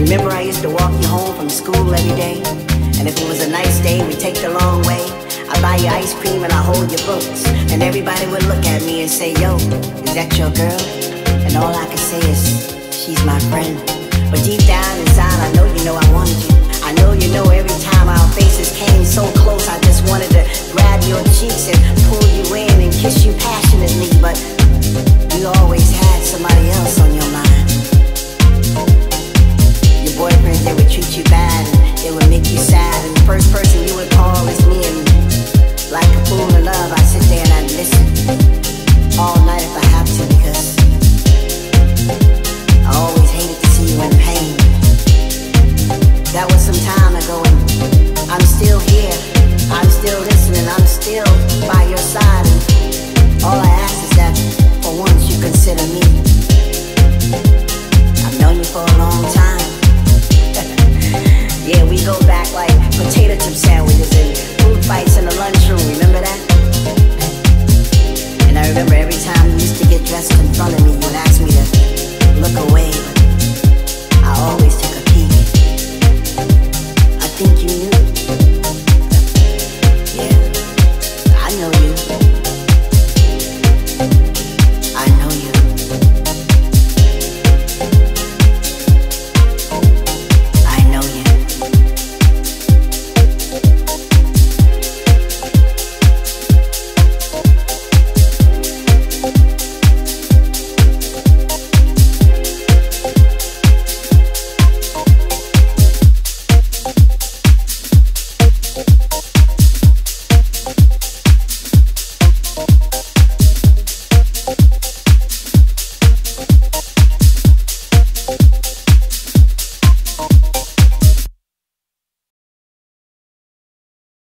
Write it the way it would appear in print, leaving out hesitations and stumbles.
Remember I used to walk you home from school every day? And if it was a nice day, we'd take the long way. I'd buy you ice cream and I'd hold your books. And everybody would look at me and say, yo, is that your girl? And all I could say is, she's my friend. But deep down inside, I know I wanted you. I know every time our faces came so close, I just wanted to grab your cheeks and pull you in and kiss you passionately. But you always had somebody else on your mind. Your boyfriends, they would treat you bad and they would make you sad. And the first person you would call is me. And like a fool in love, I'd sit there and I'd listen all night if I have to, because I always hated to see you in pain. That was some time ago and I'm still here. I'm still listening, I'm still by your side. And all I ask is that for once you consider me. I've known you for a long time. Yeah, we go back like potato chip sandwiches and food fights in the lunchroom, remember that? And I remember every time we used to get dressed in front of